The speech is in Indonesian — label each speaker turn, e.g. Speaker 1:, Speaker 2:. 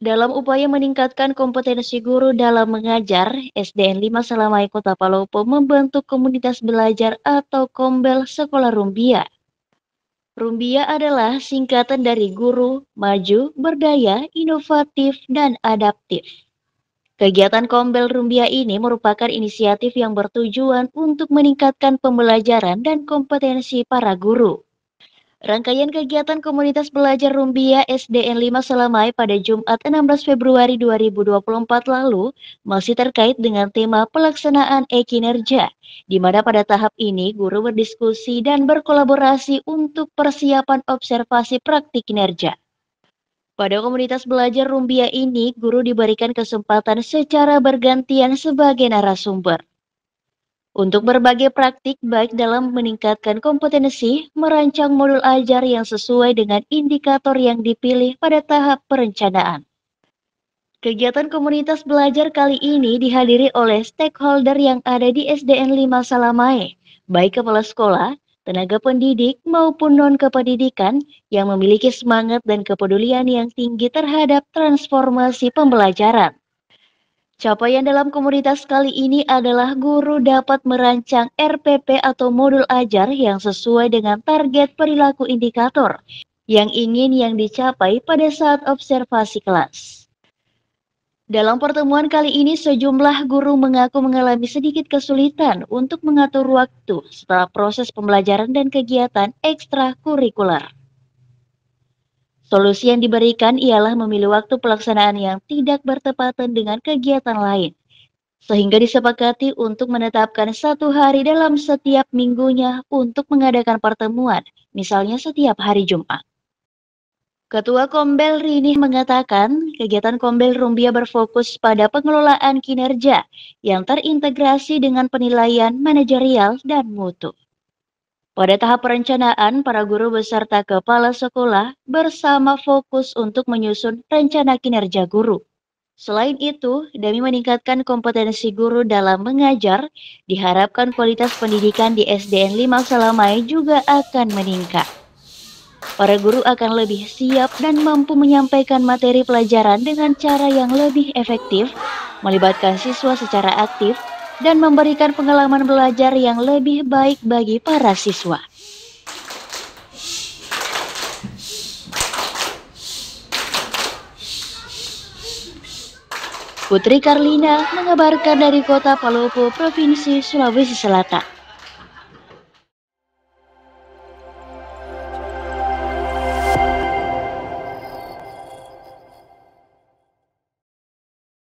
Speaker 1: Dalam upaya meningkatkan kompetensi guru dalam mengajar, SDN 5 Selamai Kota Palopo membentuk komunitas belajar atau Kombel Sekolah Rumbia. Rumbia adalah singkatan dari guru, maju, berdaya, inovatif, dan adaptif. Kegiatan Kombel Rumbia ini merupakan inisiatif yang bertujuan untuk meningkatkan pembelajaran dan kompetensi para guru. Rangkaian kegiatan komunitas belajar Rumbia SDN 5 Selamai pada Jumat 16 Februari 2024 lalu masih terkait dengan tema pelaksanaan e-kinerja, di mana pada tahap ini guru berdiskusi dan berkolaborasi untuk persiapan observasi praktik kinerja. Pada komunitas belajar Rumbia ini, guru diberikan kesempatan secara bergantian sebagai narasumber untuk berbagai praktik baik dalam meningkatkan kompetensi, merancang modul ajar yang sesuai dengan indikator yang dipilih pada tahap perencanaan. Kegiatan komunitas belajar kali ini dihadiri oleh stakeholder yang ada di SDN 5 Salamae, baik kepala sekolah, tenaga pendidik maupun non-kependidikan yang memiliki semangat dan kepedulian yang tinggi terhadap transformasi pembelajaran. Capaian dalam komunitas kali ini adalah guru dapat merancang RPP atau modul ajar yang sesuai dengan target perilaku indikator yang ingin yang dicapai pada saat observasi kelas. Dalam pertemuan kali ini, sejumlah guru mengaku mengalami sedikit kesulitan untuk mengatur waktu setelah proses pembelajaran dan kegiatan ekstrakurikuler. Solusi yang diberikan ialah memilih waktu pelaksanaan yang tidak bertepatan dengan kegiatan lain, sehingga disepakati untuk menetapkan satu hari dalam setiap minggunya untuk mengadakan pertemuan, misalnya setiap hari Jumat. Ketua Kombel Rini mengatakan, kegiatan Kombel Rumbia berfokus pada pengelolaan kinerja yang terintegrasi dengan penilaian manajerial dan mutu. Pada tahap perencanaan, para guru beserta kepala sekolah bersama fokus untuk menyusun rencana kinerja guru. Selain itu, demi meningkatkan kompetensi guru dalam mengajar, diharapkan kualitas pendidikan di SDN 5 Salamai juga akan meningkat. Para guru akan lebih siap dan mampu menyampaikan materi pelajaran dengan cara yang lebih efektif, melibatkan siswa secara aktif, dan memberikan pengalaman belajar yang lebih baik bagi para siswa. Putri Karlina mengabarkan dari Kota Palopo, Provinsi Sulawesi Selatan.